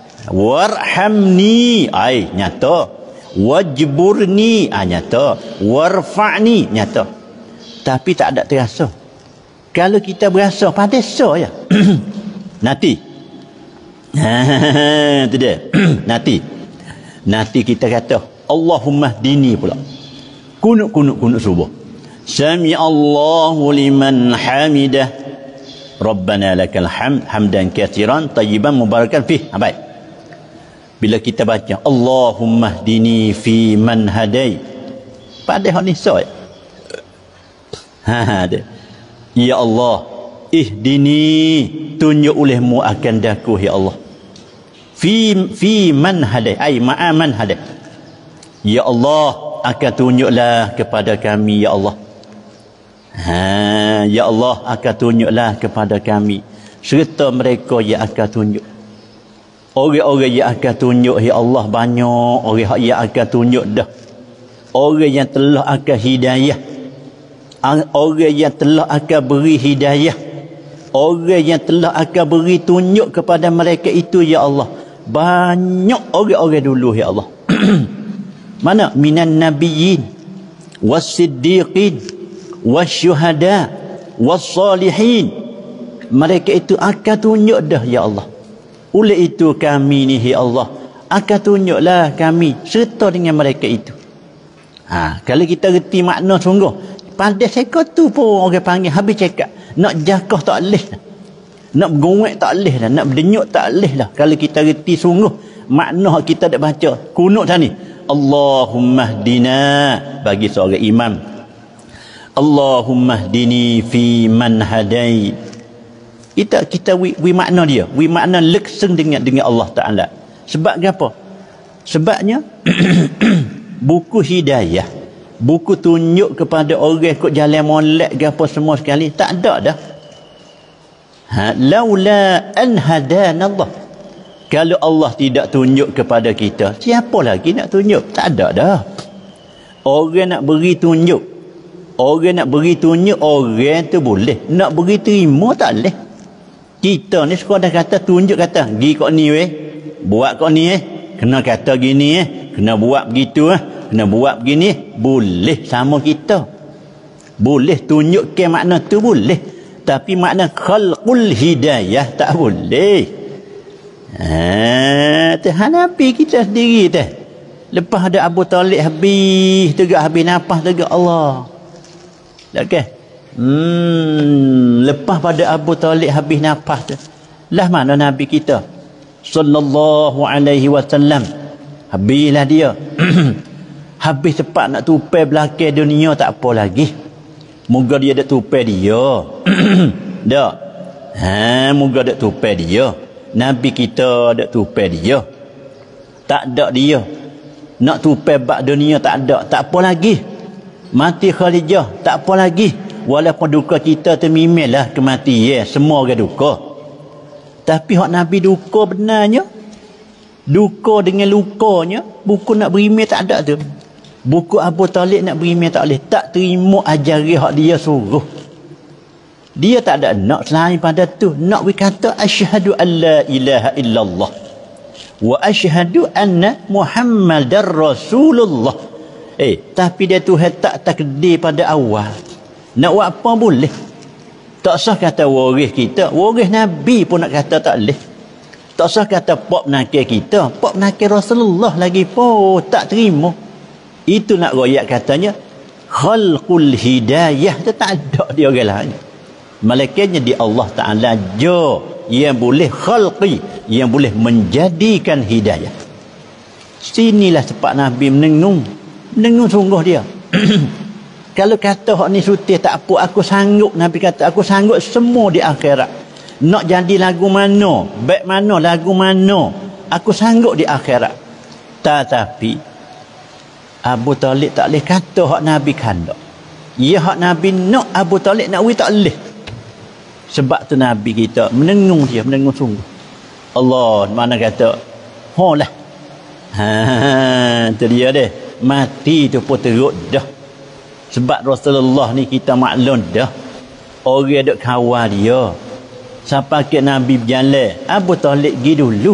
Warhamni ai nyata. Wajburni ai nyata. Warfa'ni nyata. Tapi tak ada terasa. Kalau kita berasa pada so ya. Nanti. Ha, tu dia. Nanti. Nanti kita kata Allahumma dini pula. Kunut kunut kunut subuh. Sami Allahu liman hamidah. Rabbana lakal hamd hamdan katsiran tayyiban mubarakan fih. Ha, baik. Bila kita baca Allahumma hdini fi man hadai. Pada hak ni so. Ha ada. Ya Allah, ihdini tunjuk olehmu akan daku ya Allah. fi fi man hadai ai ma'a man hadai. Ya Allah, akan tunjuklah kepada kami ya Allah. Ha, ya Allah akan tunjuklah kepada kami serta mereka yang akan tunjuk. Orang-orang yang akan tunjuk ya Allah banyak, orang yang akan tunjuk dah. Orang yang telah akan hidayah. Orang yang telah akan beri hidayah. Orang yang telah akan beri tunjuk kepada mereka itu ya Allah. Banyak orang-orang dulu ya Allah. Mana? Minan nabiyyin was-siddiqin wasyuhada was-salihin. Mereka itu akan tunjuk dah ya Allah. Oleh itu kami ni ya Allah akan tunjuklah kami serta dengan mereka itu. Ha, kalau kita reti makna sungguh, pada seka tu pun orang panggil habis cakap. Nak jakah tak boleh dah. Nak bergowek tak boleh dah. Nak berdenyuk tak boleh dah. Kalau kita reti sungguh makna kita dah baca kunut tadi. Allahumma hdina bagi seorang imam. Allahumma hdini fi man hadai. Kita kita wi, wi makna dia. Wi makna lekseng dengan dengan Allah Taala. Sebab apa? Sebabnya buku hidayah, buku tunjuk kepada orang ikut jalan molek ke apa semua sekali tak ada dah. Ha, laula an hadana Allah. Kalau Allah tidak tunjuk kepada kita, siapa lagi nak tunjuk? Tak ada dah. Orang nak beri tunjuk, orang nak beri tunjuk, orang tu boleh. Nak beri terima tak boleh. Kita ni sekadar kata tunjuk, kata gi kok ni weh, buat kok ni eh, kena kata gini eh, kena buat begitu eh, kena buat begini, boleh sama kita. Boleh tunjuk ke makna tu boleh, tapi makna khalqul hidayah tak boleh. Ha, tu Hanafi kita sendiri teh. Lepas ada Abu Talib habis, tegak habis nafas tegak Allah. Okey. Hmm, lepas pada Abu Talib habis nafas tu, lah mana Nabi kita sallallahu alaihi wasallam. Habislah dia. Habis cepat nak tupai belakang dunia tak apa lagi. Moga dia dak tupai dia. Dak. Ha, moga dak tupai dia. Nabi kita dak tupai dia. Tak ada dia. Nak tupai bak dunia tak ada. Tak apa lagi. Mati Khadijah tak apa lagi. Walaupun duka kita termimilah kematian, semua orang duka. Tapi hak Nabi duka benarnya, duka dengan lukanya, buku nak berimeh tak ada tu. Buku Abu Talib nak berimeh tak boleh. Tak terima ajari hak dia suruh. Dia tak ada nak selain pada tu. Nak berkata asyhadu an la ilaha illallah wa asyhadu anna Muhammadar Rasulullah. Eh, tapi dia Tuhan tak takdir pada awal. Nak buat apa boleh. Tak sah kata waris kita. Waris Nabi pun nak kata tak boleh. Tak sah kata pop nakir kita. Pop nakir Rasulullah lagi pun tak terima. Itu nak royak katanya khalqul hidayah. Itu tak ada dia orang lain. Malaikatnya di Allah Ta'ala je yang boleh khalqi, yang boleh menjadikan hidayah. Sinilah sebab Nabi menengung. Menengung sungguh dia. Kalau kata hak ni sutih tak apa, aku sanggup. Nabi kata aku sanggup semua di akhirat. Nak jadi lagu mana, baik mana, lagu mana, aku sanggup di akhirat. Tetapi Abu Talib tak boleh kata hak Nabi kandak. Ya hak Nabi nak Abu Talib nak wi tak boleh. Sebab tu Nabi kita menengung dia, menengung sungguh. Allah mana kata, "Ho lah." Ha, tu dia deh. Mati tu pun teruk dah. Sebab Rasulullah ni kita maklum dah. Orang duk kawal dia. Sampai ke Nabi berjalan, Abu Talib pergi dulu.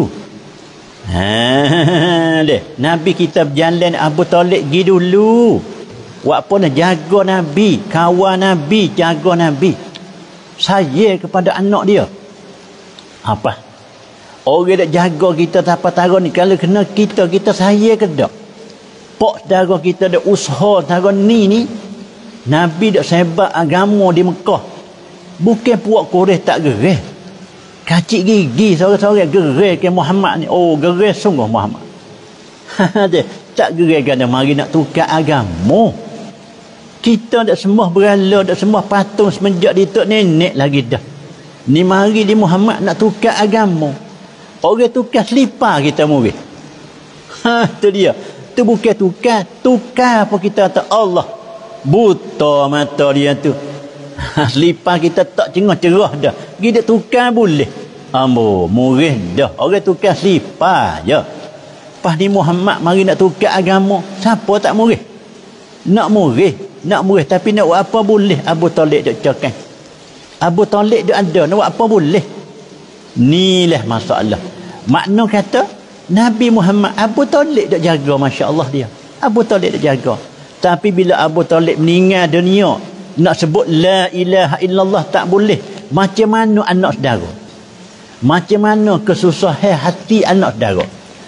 Ha, deh. Nabi kita berjalan, Abu Talib pergi dulu. Buat apa nak jaga Nabi, kawal Nabi, jaga Nabi. Saya kepada anak dia. Apa? Orang nak jaga kita tanpa taruh ni, kalau kena kita, kita saya ke tak? Pok saudara kita ada usaha saudara ni ni. Nabi dak sebar agama di Mekah. Bukan puak Quraisy tak gereh. Kacik gigi seorang-seorang gereh ke Muhammad ni. Oh, gereh sungguh Muhammad. Dia tak gereh kerana mari nak tukar agama. Kita dak sembah berhala, dak sembah patung semenjak dituk nenek lagi dah. Ni mari di Muhammad nak tukar agama. Orang tukar selipar kita murid. Ha, tu dia. Tu bukan tukar. Tukar apa kita kata Allah. Buta mata dia tu. Ha, selipar kita tak cengah cerah dah. Kita tukar boleh. Ambo, murid dah. Orang tukar selipar je. Pas ni Muhammad mari nak tukar agama. Siapa tak murid? Nak murid. Nak murid. Tapi nak buat apa boleh. Abu Talib duk cakap. Abu Talib duk ada. Nak buat apa boleh. Ni lah masalah. Makna kata Nabi Muhammad Abu Talib duk jaga, Masya Allah dia. Abu Talib duk jaga. Tapi bila Abu Talib meninggal dunia, nak sebut la ilaha illallah tak boleh. Macam mana anak saudara? Macam mana kesusahan hati anak saudara?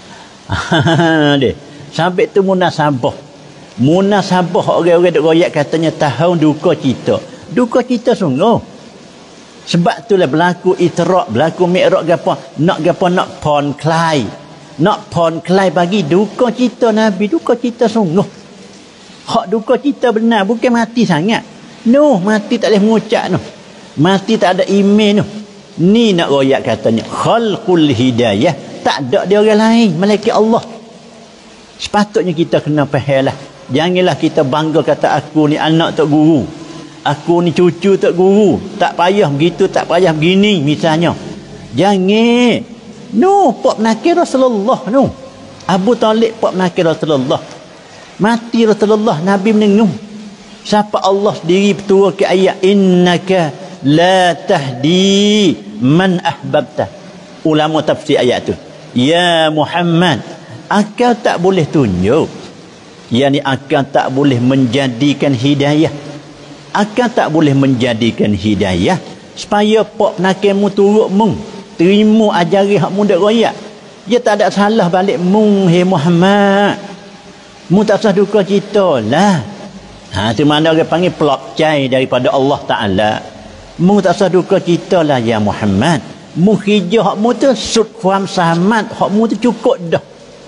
Dia. Sampai tu munasabah. Munasabah orang-orang duk royak katanya tahun duka cita. Duka cita sungguh. Sebab itulah berlaku Isra', berlaku Mi'raj gapo, nak gapo nak pon klai. Nak pon klai bagi duka cita Nabi, duka cita sungguh. Hak duka cita benar, bukan mati sangat. Noh, mati tak boleh mengucap noh. Mati tak ada iman noh. Ni nak royak katanya khalqul hidayah, tak ada dia orang lain, malaikat Allah. Sepatutnya kita kena fahamlah. Janganlah kita bangga kata aku ni anak tok guru. Aku ni cucu tak guru. Tak payah begitu, tak payah begini misalnya. Jangan. No, pak nakir Rasulullah no. Abu Talib pak nakir Rasulullah. Mati Rasulullah, Nabi menengok. Siapa Allah sendiri berturun ke ayat innaka la tahdi man ahbabta. Ulama tafsir ayat tu. Ya Muhammad, akal tak boleh tunjuk. Yani akal tak boleh menjadikan hidayah. Akan tak boleh menjadikan hidayah supaya pak nakemu turut mung terima ajari hak muda royak. Dia tak ada salah balik mung hai Muhammad. Mu tak usah duka cita lah. Ha tu mana orang panggil pelak cai daripada Allah Taala. Mu tak usah duka cita lah ya Muhammad. Mu hijau hak mu tu sud faham samat, hak mu tu cukup dah.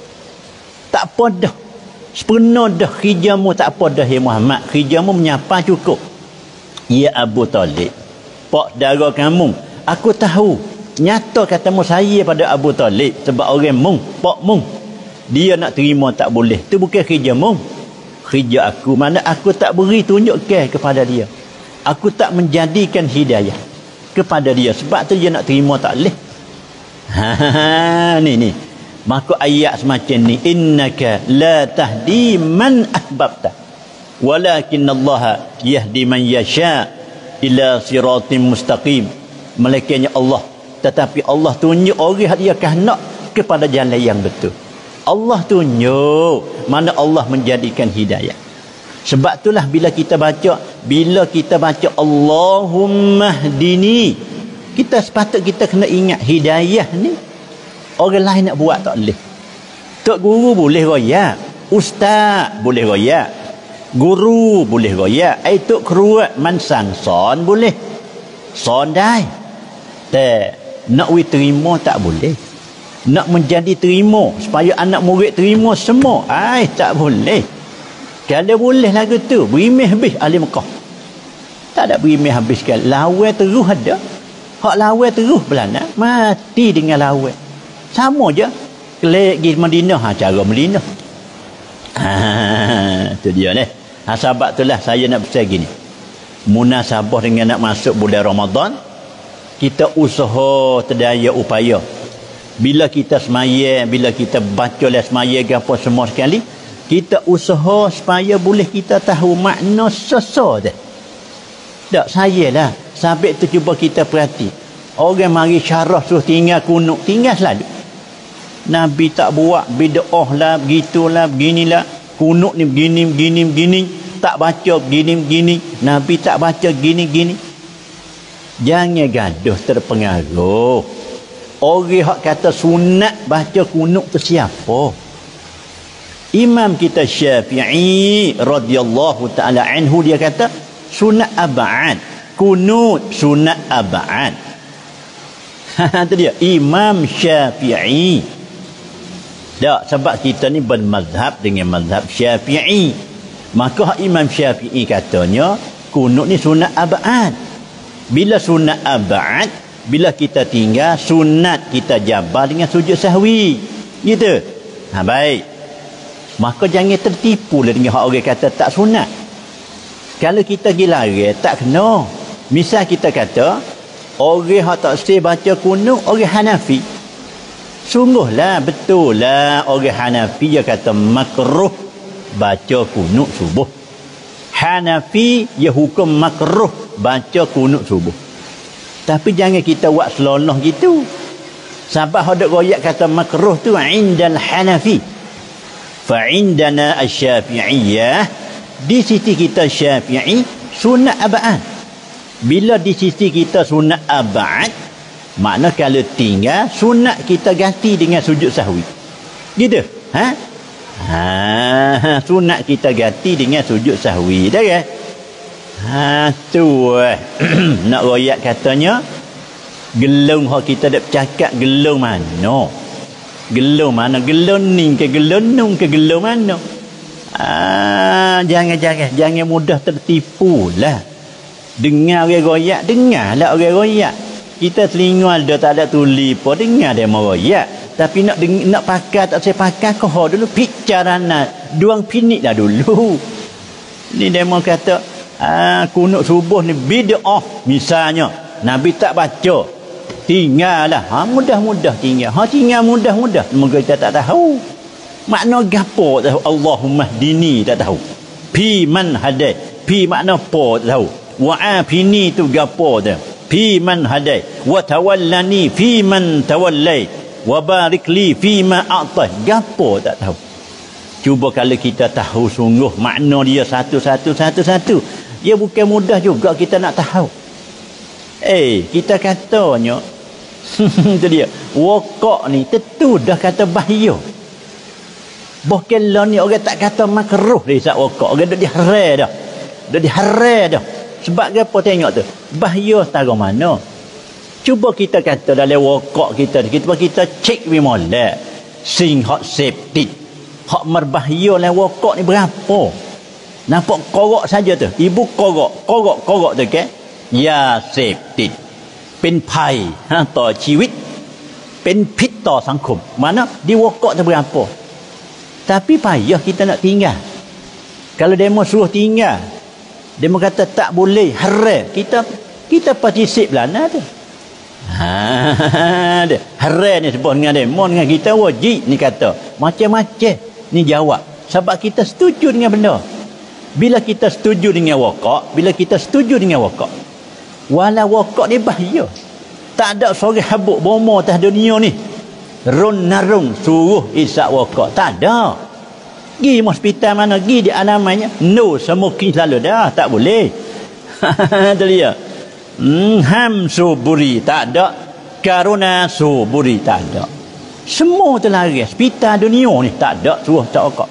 Tak apa dah. Sepenuh dah hijau mu tak apa dah ya Muhammad. Hijau mu menyapa cukup. Ya Abu Talib, pak saudara kamu, aku tahu nyata katamu saya pada Abu Talib sebab orang mung, pak mung. Dia nak terima tak boleh. Tu bukan kerja mung. Kerja aku, mana aku tak beri tunjuk ke kepada dia. Aku tak menjadikan hidayah kepada dia. Sebab tu dia nak terima tak boleh. Ha ni ni. Maka ayat semacam ni, innaka la tahdi man ahbabta. Walakin Allah yahdi man yasha ila siratim mustaqim. Malaikatnya Allah, tetapi Allah tunjuk orang dia kehendak kepada jalan yang betul. Allah tunjuk mana Allah menjadikan hidayah. Sebab itulah bila kita baca, bila kita baca Allahumma hdini, kita sepatut kita kena ingat hidayah ni orang lain nak buat tak boleh. Tok guru boleh royak, ustaz boleh royak, guru boleh royak, ai tok keruat mansang son boleh. Son dai. Te nak wi terima tak boleh. Nak menjadi terima supaya anak murid terima semua, ai tak boleh. Kalau boleh lagu tu berimeh habis ahli Mekah. Tak ada berimeh habis kan. Lawan terus ada. Hak lawan terus belana mati dengan lawan. Sama je. Kelek pergi Madinah, ha cara Madinah. Ha tu dia ni. Ha sebab itulah saya nak pesan gini. Munasabah dengan nak masuk bulan Ramadan, kita usaha terdaya upaya. Bila kita semaya, bila kita baca lah semaya ke apa semua sekali, kita usaha supaya boleh kita tahu makna sesa dia. Tak saya lah. Sampai tu cuba kita perhati. Orang mari syarah suruh tinggal kunut, tinggal selalu. Nabi tak buat bid'ah lah, begitulah, beginilah. Kunut ni begini, begini, begini. Tak baca begini, begini. Nabi tak baca gini, gini. Jangan gaduh terpengaruh. Orang hak kata sunat baca kunut tu siapa? Imam kita Syafi'i radhiyallahu ta'ala anhu dia kata sunat ab'ad. Kunut sunat ab'ad. Itu dia Imam Syafi'i. Tak, sebab kita ni bermazhab dengan mazhab Syafi'i. Maka Imam Syafi'i katanya kunut ni sunat ab'ad. Bila sunat ab'ad, Bila kita tinggal, sunat kita jabar dengan sujud sahwi. Gitu. Ha, baik. Maka jangan tertipu lah dengan orang kata tak sunat. Kalau kita gila tak kena. Misal kita kata, orang yang tak sih baca kunut, orang Hanafi. Sungguhlah, betul lah orang Hanafi dia kata makruh baca kunut subuh. Hanafi dia hukum makruh baca kunut subuh. Tapi jangan kita buat selonah gitu. Sebab ada royak kata makruh tu indal Hanafi. Fa indana asy-Syafi'iyah, di sisi kita Syafi'i sunat abad. Bila di sisi kita sunat abad, makna kalau tinggal sunat kita ganti dengan sujud sahwi. Gitu. Ha? Ha, sunat kita ganti dengan sujud sahwi. Dah kan? Ha tu eh. Nak royak katanya gelung hak kita dak bercakap gelung mana? Gelung mana? Gelung ning ke gelung nung ke gelung mana? Ah, jangan jangan jangan mudah tertipu lah. Dengar orang royak, dengarlah orang royak. Kita telinga ada tak ada tuli pun dengar dia mau royak. Tapi nak deng- nak pakai tak saya pakai kau dulu picarana duang pinik dah dulu. Ni dia mau kata ah, kunut subuh ni bid'ah misalnya. Nabi tak baca. Tinggallah. Ha, mudah-mudah tinggal. Ha, tinggal mudah-mudah. Semoga kita tak tahu. Makna gapo tak tahu. Allahumma hdini tak tahu. Fi man hadai. Fi makna apa tak tahu. Wa'afini tu gapo tu. Fi man hadai. Wa tawallani fi man tawallai. Wa barik li fi ma a'tai. Gapo tak tahu. Cuba kalau kita tahu sungguh makna dia satu-satu satu-satu. Dia bukan mudah juga kita nak tahu. Eh, kita katanya itu dia. Wakak ni tentu dah kata bahaya. Bahkan lah ni orang tak kata makruh dia isap wakak. Orang dah diharai dah. Dah diharai dah. Sebab apa tengok tu? Bahaya setara mana? Cuba kita kata dalam wakak kita. Kita kita cek bimolek. Sing hot safety. Hak berbahaya dalam wakak ni berapa? Nampak korok saja tu. Ibu korok. Korok-korok tu ke? Ya safety. เป็นภัย ha, ต่อชีวิต เป็นพิษต่อสังคม mana di wakak tu berapa? Tapi payah kita nak tinggal. Kalau demo suruh tinggal, demo kata tak boleh, haram, kita kita partisip lah nah tu. Ha, haram ni sebab dengan demo dengan kita wajib ni kata. Macam-macam ni jawab. Sebab kita setuju dengan benda. Bila kita setuju dengan wakak, bila kita setuju dengan wakak, walau wakak ni bahaya. Tak ada seorang habuk bomo atas dunia ni run narung suruh isap wakak. Tak ada. Gi hospital mana, gi di alamannya no smoking selalu dah. Tak boleh. Itu dia. Hmm, ham suburi tak ada. Karuna suburi tak ada. Semua terlari. Hospital dunia ni tak ada suruh tak wakak.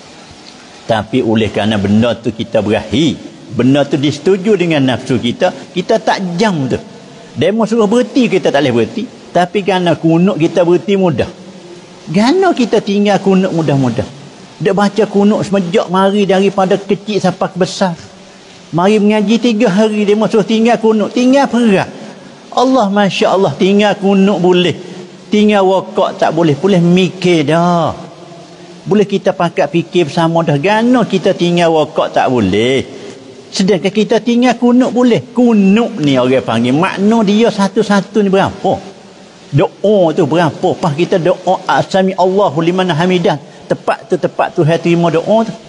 Tapi oleh kerana benda tu kita berakhir, benda tu disetujui dengan nafsu kita, kita tak jam tu. Demo suruh berhenti, kita tak boleh berhenti. Tapi kerana kunut kita berhenti mudah. Kerana kita tinggal kunut mudah-mudah. Dia baca kunut semejak mari daripada kecil sampai besar. Mari mengaji tiga hari, demo suruh tinggal kunut. Tinggal perak. Allah Masya Allah, tinggal kunut boleh. Tinggal wakak tak boleh. Boleh mikir dah. Boleh kita pakat fikir bersama dah. Gana kita tinggal wakak tak boleh. Sedangkan kita tinggal kunuk boleh. Kunuk ni orang panggil. Makna dia satu-satu ni berapa? Doa tu berapa? Pas kita doa Sami Allahu liman hamidah. Tepat tu tepat tu hai terima doa tu.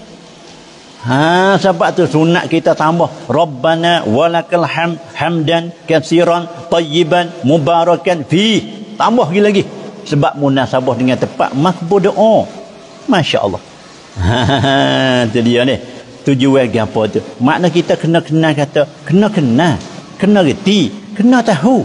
Ha, sebab tu sunat kita tambah. Rabbana walakal ham, hamdan katsiran tayyiban mubarakan fi. Tambah lagi lagi. Sebab munasabah dengan tepat makbul doa. Masya Allah. Ha, tu dia ni. Tujuan apa tu? Makna kita kena kenal kata, kena kenal, kena reti, kena tahu.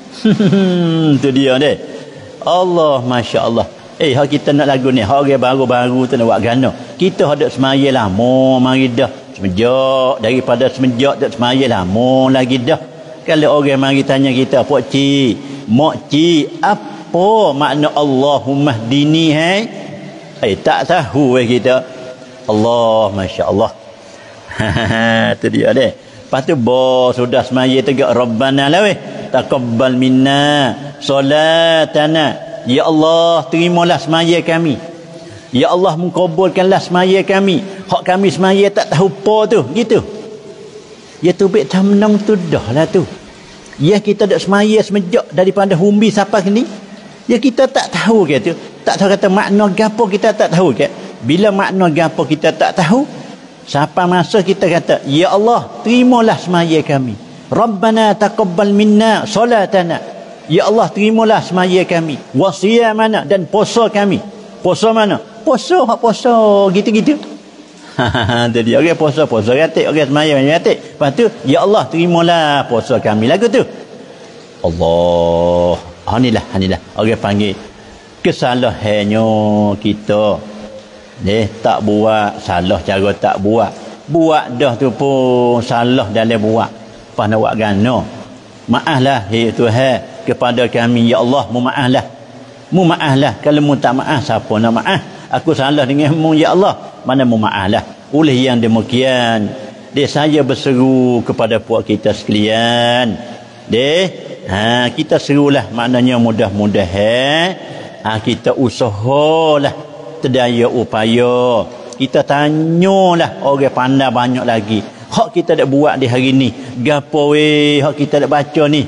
Tu dia ni. Allah Masya Allah. Eh, hak kita nak lagu ni, hak orang baru-baru tu nak buat gana. Kita ada semaya lama, mari dah. Semenjak, daripada semenjak tak semaya lama lagi dah. Kalau orang mari tanya kita, Pak Cik, Mak Cik, apa makna Allahumma hdini hai? Eh, tak tahu eh kita. Allah Masya Allah. Itu dia deh. Lepas tu bo sudah semaya tegak Rabbana lah weh. taqabbal minna solatana. Ya Allah, terimalah semaya kami. Ya Allah, mengkabulkanlah semaya kami. Hak kami semaya tak tahu apa tu, gitu. Ya tu bik tamnang tu dah lah tu. Ya kita dak semaya semejak daripada humbi sampai sini. Ya kita tak tahu ke tu. Tak tahu kata makna gapo kita tak tahu ke. Bila makna gapo kita tak tahu, sampai masa kita kata, ya Allah, terimalah semaya kami. Rabbana taqabbal minna solatana. Ya Allah, terimalah semaya kami. Wa siyamana, dan puasa kami. Puasa mana? Puasa, hak puasa gitu-gitu. Ha tadi orang puasa puasa ratik, orang semaya ratik. Lepas tu, ya Allah, terimalah puasa kami. Lagu tu. Allah. Inilah, inilah. Orang panggil kesalahannya kita. Dia tak buat, salah cara tak buat. Buat dah tu pun salah dalam buat. Lepas nak buat gana. Maaflah, ya Tuhan, kepada kami. Ya Allah, mu maaflah. Mu maaflah. Kalau mu tak maaf, siapa nak maaf? Aku salah dengan mu, ya Allah. Mana mu maaflah. Oleh yang demikian, dia saya berseru kepada puak kita sekalian. Dia, ha, kita serulah, maknanya mudah-mudahan ha, kita usahalah, terdaya upaya. Kita tanyalah orang pandai banyak lagi. Hak kita dak buat di hari ni, gapo weh hak kita dak baca ni.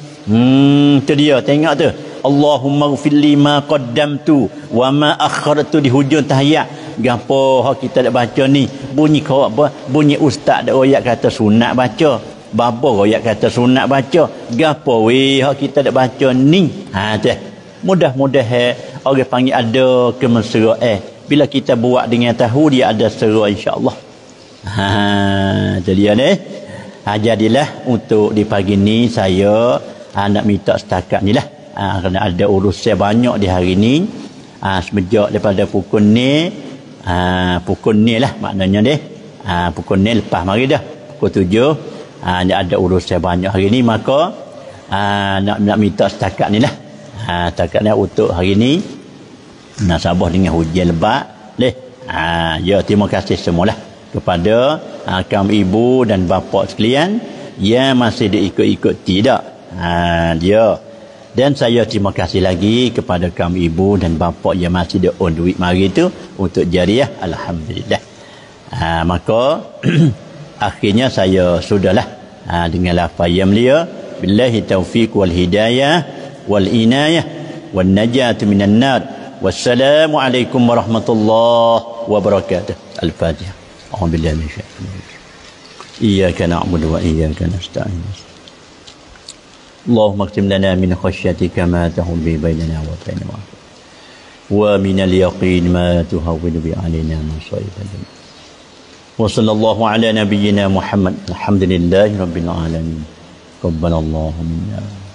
Hmm, tu dia, tengok tu. Allahumma ghfirli ma qaddamtu wa ma akhartu, di hujung tahiyat. Gapo hak kita dak baca ni? Bunyi kau apa? Bunyi ustaz dak royak kata sunat baca. Bapa royak kata sunat baca. Gapo weh hak kita dak baca ni? Ha tu. Mudah-mudahan orang panggil ada kemesraan. Bila kita buat dengan tahu, dia ada seru, insya-Allah. Ha jadi ni. Ha jadilah untuk di pagi ni saya ha, nak minta setakat ni lah. Ha, kerana ada urusan banyak di hari ni. Ha, semenjak daripada pukul ni, ha, pukul ni lah maknanya deh. Ha, pukul ni lepas mari dah. Pukul tujuh. Ha, ada urusan banyak hari ni, maka ha, nak nak minta setakat ni lah. Ha, setakat ni untuk hari ni. Nasabah dengan hujan lebat. Leh. Ha, ya, terima kasih semualah kepada ha, kaum ibu dan bapa sekalian yang masih diikut-ikut tidak. Ha, dia. Dan saya terima kasih lagi kepada kaum ibu dan bapa yang masih dia on duit mari tu untuk jariah. Alhamdulillah. Ha, maka akhirnya saya sudahlah ha, dengan lafaz yang mulia, billahi taufiq wal hidayah wal inayah wan najatu minan nar. Wassalamu alaikum warahmatullahi wabarakatuh. Al-Fatihah. A'udzubillahi minasyaitanir rajim. Iyyaka na'budu wa iyyaka nasta'in. اللهم اكتب لنا من خشيتك ما تحول به بيننا وبين معصيتك ومن اليقين ما تهون به علينا مصائب الدنيا وصلى الله على نبينا محمد الحمد لله رب العالمين قبل الله منا